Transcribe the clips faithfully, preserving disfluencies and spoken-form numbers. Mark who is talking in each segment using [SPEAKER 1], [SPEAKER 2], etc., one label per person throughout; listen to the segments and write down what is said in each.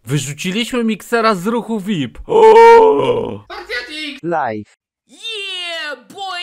[SPEAKER 1] Wyrzuciliśmy miksera z ruchu V I P. O!
[SPEAKER 2] Live.
[SPEAKER 3] Yeah, boy!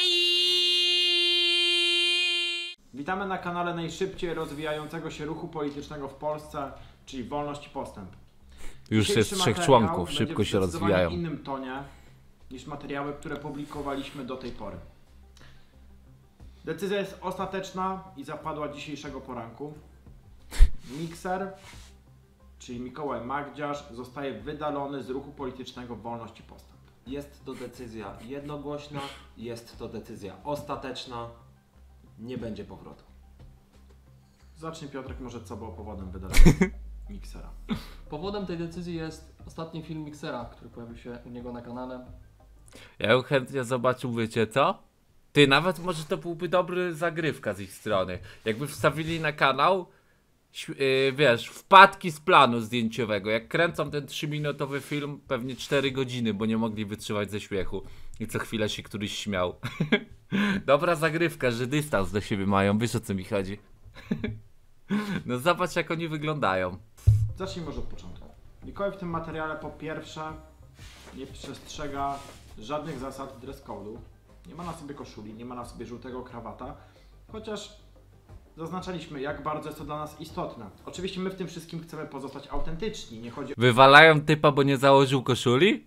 [SPEAKER 4] Witamy na kanale najszybciej rozwijającego się ruchu politycznego w Polsce, czyli Wolność i Postęp.
[SPEAKER 1] Już
[SPEAKER 4] Dzisiejszy
[SPEAKER 1] jest trzech
[SPEAKER 4] materiał
[SPEAKER 1] członków,
[SPEAKER 4] będzie
[SPEAKER 1] szybko
[SPEAKER 4] w
[SPEAKER 1] się
[SPEAKER 4] zdecydowanie
[SPEAKER 1] rozwijają.
[SPEAKER 4] innym tonie niż materiały, które publikowaliśmy do tej pory. Decyzja jest ostateczna i zapadła dzisiejszego poranku. Mikser, czyli Mikołaj Magdziarz, zostaje wydalony z ruchu politycznego Wolność i Postęp.
[SPEAKER 5] Jest to decyzja jednogłośna, jest to decyzja ostateczna, nie będzie powrotu.
[SPEAKER 4] Zacznij, Piotrek, może co było powodem wydalenia Miksera.
[SPEAKER 6] Powodem tej decyzji jest ostatni film Miksera, który pojawił się u niego na kanale.
[SPEAKER 1] Ja bym chętnie zobaczył, wiecie co? Ty, nawet może to byłby dobry zagrywka z ich strony. Jakby wstawili na kanał, yy, wiesz, wpadki z planu zdjęciowego. Jak kręcą ten trzyminutowy film, pewnie cztery godziny, bo nie mogli wytrzymać ze śmiechu. I co chwilę się któryś śmiał. Dobra zagrywka, że dystans do siebie mają, wiesz o co mi chodzi. No zobacz, jak oni wyglądają.
[SPEAKER 4] Zacznijmy może od początku. Mikołaj w tym materiale po pierwsze nie przestrzega żadnych zasad dress code'u. Nie ma na sobie koszuli, nie ma na sobie żółtego krawata, chociaż zaznaczaliśmy, jak bardzo jest to dla nas istotne. Oczywiście my w tym wszystkim chcemy pozostać autentyczni, nie chodzi
[SPEAKER 1] Wywalają typa, bo nie założył koszuli?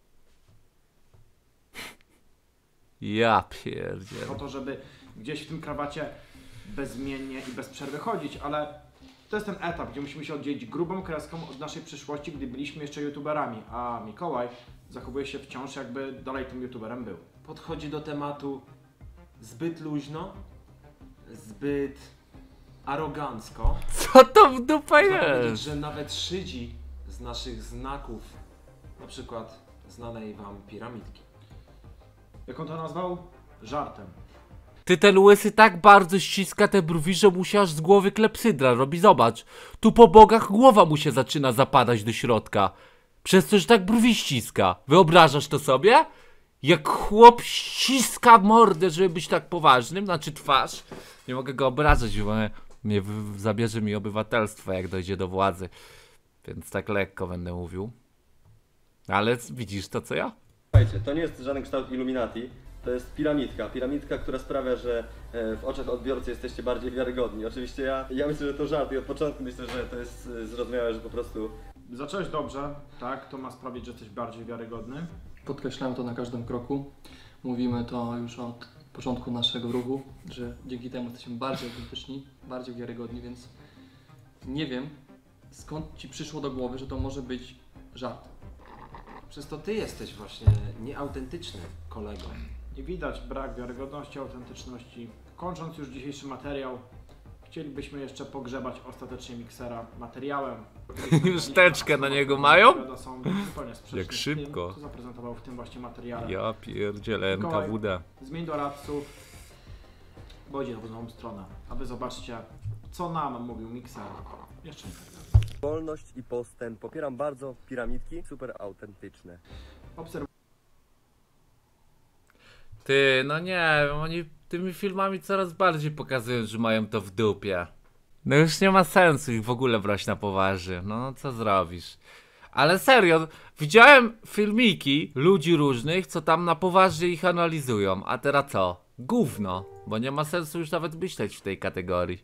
[SPEAKER 1] Ja pierdzielę.
[SPEAKER 4] o to, żeby gdzieś w tym krawacie bezmiennie i bez przerwy chodzić, ale to jest ten etap, gdzie musimy się oddzielić grubą kreską od naszej przyszłości, gdy byliśmy jeszcze youtuberami, a Mikołaj zachowuje się wciąż, jakby dalej tym youtuberem był.
[SPEAKER 5] Podchodzi do tematu zbyt luźno, zbyt arogancko.
[SPEAKER 1] Co to w dupę
[SPEAKER 5] Można powiedzieć,
[SPEAKER 1] jest?
[SPEAKER 5] że nawet szydzi z naszych znaków, na przykład znanej wam piramidki.
[SPEAKER 4] Jak on to nazwał? Żartem.
[SPEAKER 1] Ty, ten łysy tak bardzo ściska te brwi, że mu się aż z głowy klepsydra robi. Zobacz, tu po bogach głowa mu się zaczyna zapadać do środka. Przez to, że tak brwi ściska. Wyobrażasz to sobie? Jak chłop ściska mordę, żeby być tak poważnym, znaczy twarz. Nie mogę go obrażać, bo mnie w- zabierze mi obywatelstwo, jak dojdzie do władzy. Więc tak lekko będę mówił. Ale widzisz to, co ja?
[SPEAKER 7] Słuchajcie, to nie jest żaden kształt Illuminati, to jest piramidka. Piramidka, która sprawia, że e, w oczach odbiorcy jesteście bardziej wiarygodni. Oczywiście ja, ja myślę, że to żart i od początku myślę, że to jest e, zrozumiałe, że po prostu...
[SPEAKER 4] Zacząłeś dobrze, tak? To ma sprawić, że jesteś bardziej wiarygodny.
[SPEAKER 6] Podkreślamy to na każdym kroku. Mówimy to już od początku naszego ruchu, że dzięki temu jesteśmy bardziej autentyczni, bardziej wiarygodni, więc nie wiem, skąd ci przyszło do głowy, że to może być żart.
[SPEAKER 5] Przez to ty jesteś właśnie nieautentyczny, kolego.
[SPEAKER 4] I widać brak wiarygodności, autentyczności. Kończąc już dzisiejszy materiał, chcielibyśmy jeszcze pogrzebać ostatecznie Miksera materiałem.
[SPEAKER 1] Już teczkę na niego mają?
[SPEAKER 4] Są zupełnie sprzeczne
[SPEAKER 1] Jak
[SPEAKER 4] z
[SPEAKER 1] szybko.
[SPEAKER 4] Tym, co zaprezentował w tym właśnie materiale.
[SPEAKER 1] Ja pierdzielę, N K W D.
[SPEAKER 4] Zmień doradców, bo idzie w nową stronę. A wy zobaczcie, co nam mówił Mikser. Jeszcze nie tak.
[SPEAKER 2] Wolność i postęp. Popieram bardzo piramidki, super autentyczne.
[SPEAKER 4] Obserwuj.
[SPEAKER 1] Ty, no nie wiem, oni tymi filmami coraz bardziej pokazują, że mają to w dupie. No już nie ma sensu ich w ogóle brać na poważnie, no co zrobisz? Ale serio, widziałem filmiki ludzi różnych, co tam na poważnie ich analizują, a teraz co? Gówno, bo nie ma sensu już nawet myśleć w tej kategorii.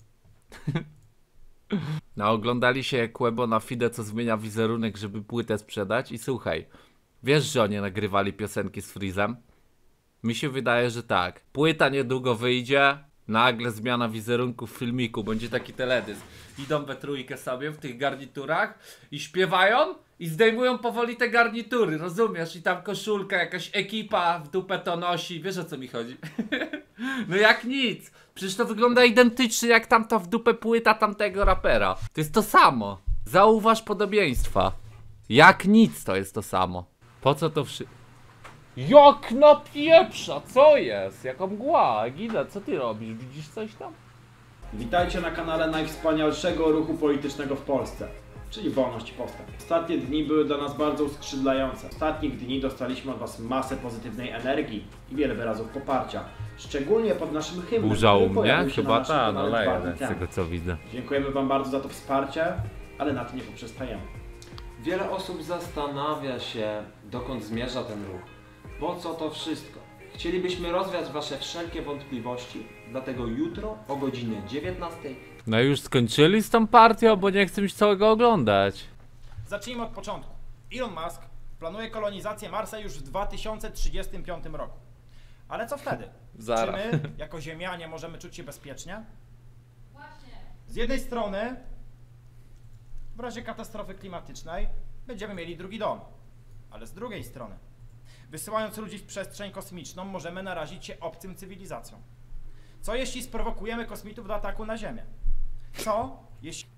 [SPEAKER 1] No oglądali się Kłebo na Fide, co zmienia wizerunek, żeby płytę sprzedać i słuchaj, wiesz, że oni nagrywali piosenki z Freezem? Mi się wydaje, że tak. Płyta niedługo wyjdzie, nagle zmiana wizerunku w filmiku, będzie taki teledysk. Idą we trójkę sobie w tych garniturach i śpiewają i zdejmują powoli te garnitury, rozumiesz? I tam koszulka, jakaś ekipa w dupę to nosi, wiesz o co mi chodzi? No jak nic, przecież to wygląda identycznie jak tamta w dupę płyta tamtego rapera. To jest to samo, zauważ podobieństwa. Jak nic to jest to samo. Po co to wszystko? Jak na pieprza, co jest? Jaka mgła, Gida, co ty robisz? Widzisz coś tam?
[SPEAKER 4] Witajcie na kanale najwspanialszego ruchu politycznego w Polsce, czyli Wolność i Postęp. Ostatnie dni były dla nas bardzo uskrzydlające. W ostatnich dni dostaliśmy od was masę pozytywnej energii i wiele wyrazów poparcia. Szczególnie pod naszym hymnem,
[SPEAKER 1] Burzało
[SPEAKER 4] który
[SPEAKER 1] mnie?
[SPEAKER 4] pojawił się na
[SPEAKER 1] Chyba
[SPEAKER 4] naszym
[SPEAKER 1] ta, no
[SPEAKER 4] kanale dwa
[SPEAKER 1] leje
[SPEAKER 4] dni
[SPEAKER 1] z
[SPEAKER 4] temu.
[SPEAKER 1] tego co widzę.
[SPEAKER 4] Dziękujemy wam bardzo za to wsparcie, ale na tym nie poprzestajemy.
[SPEAKER 5] Wiele osób zastanawia się, dokąd zmierza ten ruch. Po co to wszystko? Chcielibyśmy rozwiać wasze wszelkie wątpliwości, dlatego jutro o godzinie dziewiętnastej
[SPEAKER 1] No już skończyli z tą partią, bo nie chcę już całego oglądać.
[SPEAKER 8] Zacznijmy od początku. Elon Musk planuje kolonizację Marsa już w dwa tysiące trzydziestym piątym roku. Ale co wtedy?
[SPEAKER 1] Zaraz.
[SPEAKER 8] Czy my, jako Ziemianie, możemy czuć się bezpiecznie? Z jednej strony, w razie katastrofy klimatycznej, będziemy mieli drugi dom. Ale z drugiej strony, wysyłając ludzi w przestrzeń kosmiczną, możemy narazić się obcym cywilizacjom. Co jeśli sprowokujemy kosmitów do ataku na Ziemię? Co jeśli...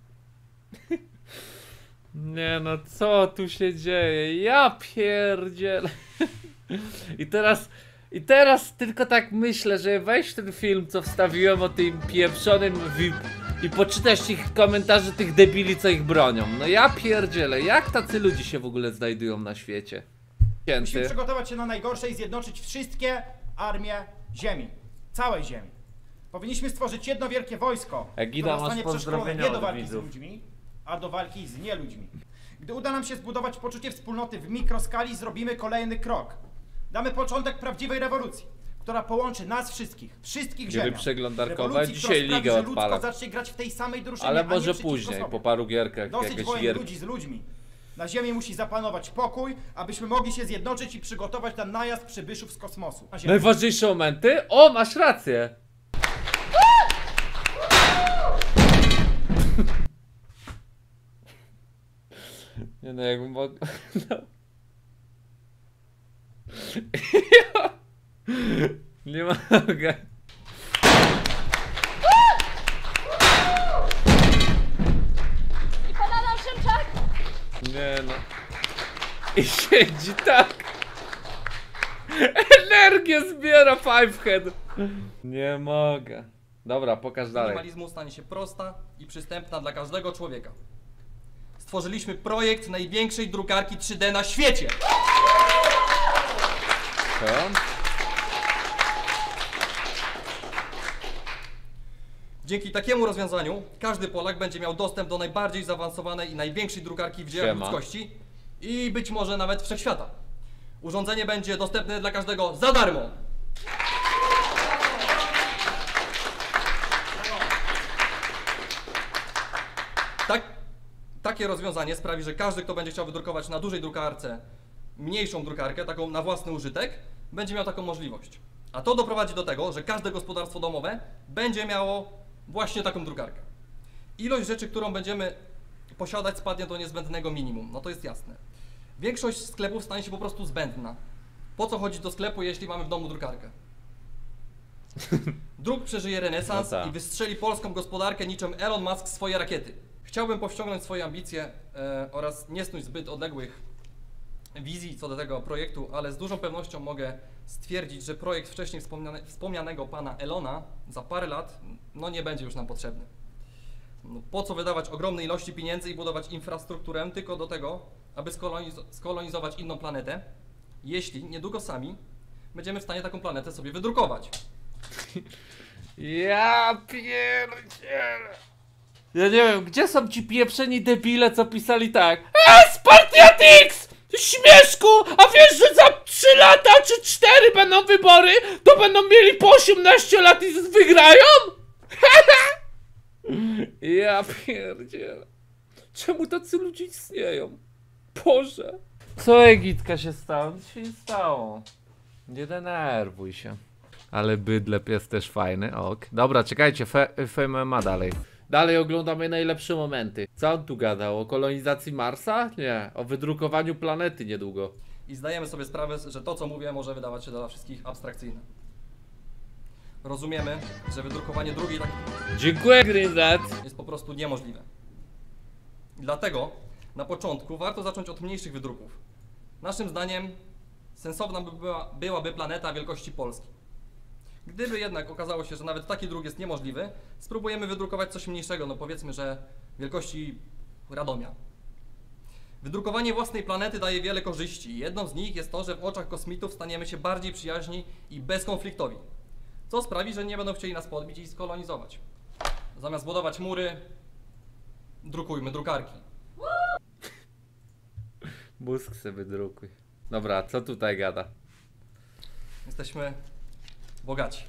[SPEAKER 1] Nie no, co tu się dzieje? Ja pierdzielę. I teraz, i teraz tylko tak myślę, że weź ten film, co wstawiłem o tym pieprzonym V I P i poczytać ich komentarzy tych debili, co ich bronią. No ja pierdzielę, jak tacy ludzie się w ogóle znajdują na świecie?
[SPEAKER 8] Musimy
[SPEAKER 1] Cięty.
[SPEAKER 8] przygotować się na najgorsze i zjednoczyć wszystkie armie Ziemi. Całej Ziemi. Powinniśmy stworzyć jedno wielkie wojsko,
[SPEAKER 1] Egida,
[SPEAKER 8] które
[SPEAKER 1] masz
[SPEAKER 8] zostanie przeszkolone
[SPEAKER 1] pozdrowienia
[SPEAKER 8] nie do
[SPEAKER 1] od
[SPEAKER 8] walki
[SPEAKER 1] widzów.
[SPEAKER 8] z ludźmi, a do walki z nieludźmi. Gdy uda nam się zbudować poczucie wspólnoty w mikroskali, zrobimy kolejny krok. Damy początek prawdziwej rewolucji, która połączy nas wszystkich, wszystkich
[SPEAKER 1] Gdyby
[SPEAKER 8] Ziemian.
[SPEAKER 1] przeglądarkowa,
[SPEAKER 8] Rewolucji,
[SPEAKER 1] dzisiaj
[SPEAKER 8] która sprawi,
[SPEAKER 1] ligę
[SPEAKER 8] że ludzko
[SPEAKER 1] odpala.
[SPEAKER 8] zacznie grać w tej samej drużynie,
[SPEAKER 1] Ale
[SPEAKER 8] a nie
[SPEAKER 1] może
[SPEAKER 8] przeciwko
[SPEAKER 1] później,
[SPEAKER 8] sobie.
[SPEAKER 1] po paru gierkach,
[SPEAKER 8] Dosyć
[SPEAKER 1] jakieś
[SPEAKER 8] wojen
[SPEAKER 1] gierki.
[SPEAKER 8] ludzi z ludźmi. Na Ziemi musi zapanować pokój, abyśmy mogli się zjednoczyć i przygotować na najazd przybyszów z kosmosu. Na Ziemię.
[SPEAKER 1] Najważniejsze momenty? O, masz rację. Nie no, jakbym mógł... No. Nie mogę.
[SPEAKER 3] I banana Szymczak!
[SPEAKER 1] Nie no. I siedzi tak. Energię zbiera Fivehead. Nie mogę. Dobra, pokaż dalej.
[SPEAKER 6] minimalizmu stanie się prosta i przystępna dla każdego człowieka. Stworzyliśmy projekt największej drukarki trzy D na świecie.
[SPEAKER 1] Co?
[SPEAKER 6] Dzięki takiemu rozwiązaniu każdy Polak będzie miał dostęp do najbardziej zaawansowanej i największej drukarki w dziejach
[SPEAKER 1] Siema.
[SPEAKER 6] ludzkości i być może nawet wszechświata. Urządzenie będzie dostępne dla każdego za darmo. Tak, takie rozwiązanie sprawi, że każdy, kto będzie chciał wydrukować na dużej drukarce mniejszą drukarkę, taką na własny użytek, będzie miał taką możliwość. A to doprowadzi do tego, że każde gospodarstwo domowe będzie miało właśnie taką drukarkę. Ilość rzeczy, którą będziemy posiadać, spadnie do niezbędnego minimum. No to jest jasne. Większość sklepów stanie się po prostu zbędna. Po co chodzić do sklepu, jeśli mamy w domu drukarkę? Druk przeżyje renesans
[SPEAKER 1] No tak.
[SPEAKER 6] i wystrzeli polską gospodarkę niczym Elon Musk swoje rakiety. Chciałbym powściągnąć swoje ambicje e, oraz nie snuć zbyt odległych wizji co do tego projektu, ale z dużą pewnością mogę stwierdzić, że projekt wcześniej wspomniane, wspomnianego pana Elona za parę lat no nie będzie już nam potrzebny. No, po co wydawać ogromne ilości pieniędzy i budować infrastrukturę tylko do tego, aby skoloniz- skolonizować inną planetę, jeśli niedługo sami będziemy w stanie taką planetę sobie wydrukować.
[SPEAKER 1] Ja pierdzielę. Ja nie wiem, gdzie są ci pieprzeni debile, co pisali tak? E, Spartiatix! Śmieszku! A wiesz, że za trzy lata czy cztery będą wybory, to będą mieli po osiemnaście lat i z- wygrają? Ja pierdzielę. Czemu tacy ludzie istnieją? Boże. Co Egitka się stało? Nic się nie stało. Nie denerwuj się. Ale bydlep jest też fajny, ok. Dobra, czekajcie, Fe- Fame ma dalej. Dalej oglądamy najlepsze momenty. Co on tu gadał? O kolonizacji Marsa? Nie, o wydrukowaniu planety niedługo.
[SPEAKER 6] I zdajemy sobie sprawę, że to, co mówię, może wydawać się dla wszystkich abstrakcyjne. Rozumiemy, że wydrukowanie drugiej takiej
[SPEAKER 1] Dziękuję, Gryzet.
[SPEAKER 6] jest po prostu niemożliwe. Dlatego na początku warto zacząć od mniejszych wydruków. Naszym zdaniem sensowna by była, byłaby planeta wielkości Polski. Gdyby jednak okazało się, że nawet taki druk jest niemożliwy, spróbujemy wydrukować coś mniejszego, no powiedzmy, że wielkości Radomia. Wydrukowanie własnej planety daje wiele korzyści. Jedną z nich jest to, że w oczach kosmitów staniemy się bardziej przyjaźni i bezkonfliktowi, co sprawi, że nie będą chcieli nas podbić i skolonizować. Zamiast budować mury, drukujmy drukarki.
[SPEAKER 1] Mózg sobie drukuj. Dobra, co tutaj gada?
[SPEAKER 6] Jesteśmy bogaci.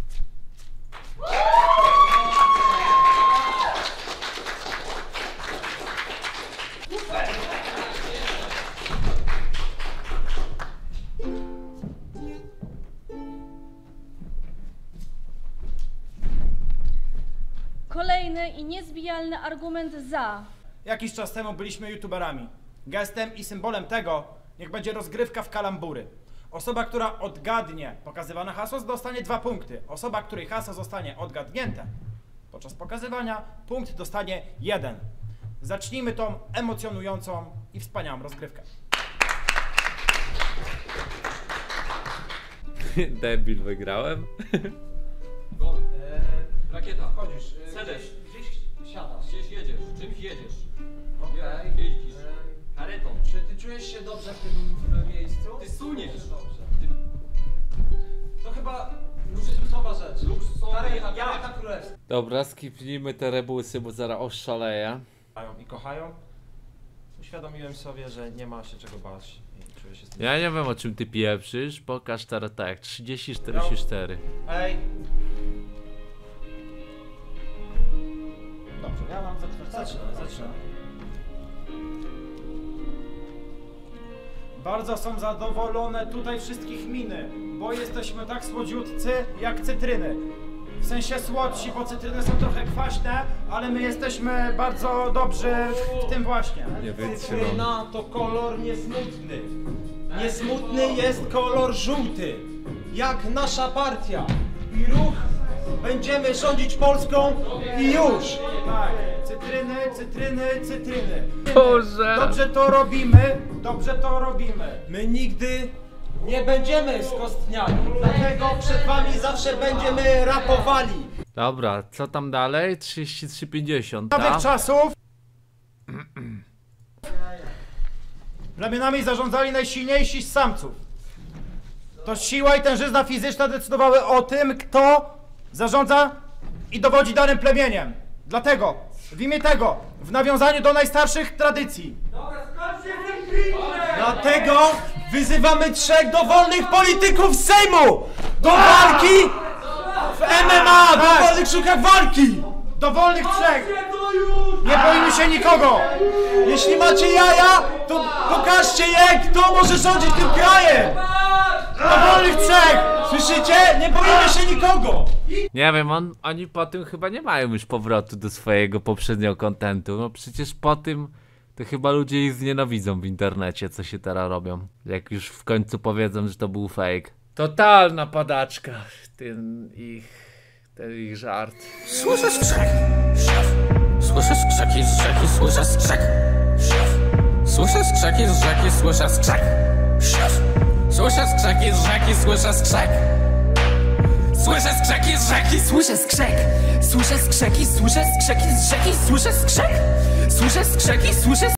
[SPEAKER 3] Kolejny i niezbijalny argument za.
[SPEAKER 8] Jakiś czas temu byliśmy youtuberami. Gestem i symbolem tego niech będzie rozgrywka w kalambury. Osoba, która odgadnie pokazywane hasło, dostanie dwa punkty. Osoba, której hasło zostanie odgadnięte podczas pokazywania, punkt dostanie jeden. Zacznijmy tą emocjonującą i wspaniałą rozgrywkę.
[SPEAKER 1] Debil, wygrałem?
[SPEAKER 6] Gon, e, rakieta.
[SPEAKER 5] Chodzisz,
[SPEAKER 6] Sedesz.
[SPEAKER 5] gdzieś siadasz.
[SPEAKER 6] Gdzieś jedziesz, czymś jedziesz.
[SPEAKER 5] Okej.
[SPEAKER 6] Jeździsz. Karetą.
[SPEAKER 5] Czy ty czujesz się dobrze w tym e, miejscu?
[SPEAKER 6] Ty suniesz.
[SPEAKER 5] Czujesz się dobrze.
[SPEAKER 6] Ty...
[SPEAKER 5] To chyba luksusowa rzecz.
[SPEAKER 6] Luksusowa
[SPEAKER 5] Kareta,
[SPEAKER 6] ja.
[SPEAKER 5] kareta królewska.
[SPEAKER 1] Dobra, skipnijmy te rebusy, bo zaraz oszaleję.
[SPEAKER 5] I kochają. Uświadomiłem sobie, że nie ma się czego bać i czuję się z tym.
[SPEAKER 1] Ja nie wiem, o czym ty pieprzysz. Pokaż teraz tak. trzydzieści czterdzieści cztery.
[SPEAKER 5] Ej!
[SPEAKER 8] Dobrze, ja mam zaczynać.
[SPEAKER 5] Zaczynaj, zaczynaj.
[SPEAKER 8] Bardzo są zadowolone tutaj wszystkich miny, bo jesteśmy tak słodziutcy jak cytryny. W sensie słodsi, bo cytryny są trochę kwaśne, ale my jesteśmy bardzo dobrzy w tym właśnie.
[SPEAKER 1] Nie wytrzymam.
[SPEAKER 5] Cytryna to kolor niesmutny. Niesmutny jest kolor żółty. Jak nasza partia i ruch będziemy rządzić Polską i już.
[SPEAKER 8] Tak, cytryny, cytryny, cytryny.
[SPEAKER 1] Boże!
[SPEAKER 8] Dobrze to robimy, dobrze to robimy.
[SPEAKER 5] My nigdy nie będziemy skostniali. Dlatego przed wami zawsze będziemy rapowali.
[SPEAKER 1] Dobra, co tam dalej? trzydzieści trzy pięćdziesiąt,
[SPEAKER 8] Nowych
[SPEAKER 1] tak?
[SPEAKER 8] czasów plemionami zarządzali najsilniejsi z samców. To siła i tężyzna fizyczna decydowały o tym, kto zarządza i dowodzi danym plemieniem. Dlatego, w imię tego, w nawiązaniu do najstarszych tradycji,
[SPEAKER 5] Dlatego wyzywamy trzech dowolnych polityków z Sejmu do walki w M M A, w dowolnych sztukach walki.
[SPEAKER 8] dowolnych trzech, nie boimy się nikogo.
[SPEAKER 5] Jeśli macie jaja, to pokażcie je, kto może rządzić tym krajem.
[SPEAKER 8] Dowolnych trzech.
[SPEAKER 5] Słyszycie? Nie boimy się nikogo.
[SPEAKER 1] Nie wiem, on, oni po tym chyba nie mają już powrotu do swojego poprzedniego kontentu. No przecież po tym to chyba ludzie ich znienawidzą w internecie, co się teraz robią. Jak już w końcu powiedzą, że to był fake. Totalna padaczka, ten ich, ten ich żart.
[SPEAKER 9] Słyszę skrzek, słyszę skrzeki z rzeki, słyszę skrzek. Słyszę skrzeki z rzeki, słyszę skrzek. Słyszę skrzeki z rzeki, słyszę skrzek. Słyszę skrzeki z rzeki, słyszę skrzek. Słyszę skrzeki, słyszę skrzeki z rzeki, słyszę skrzek. Słyszę skrzeki, słyszę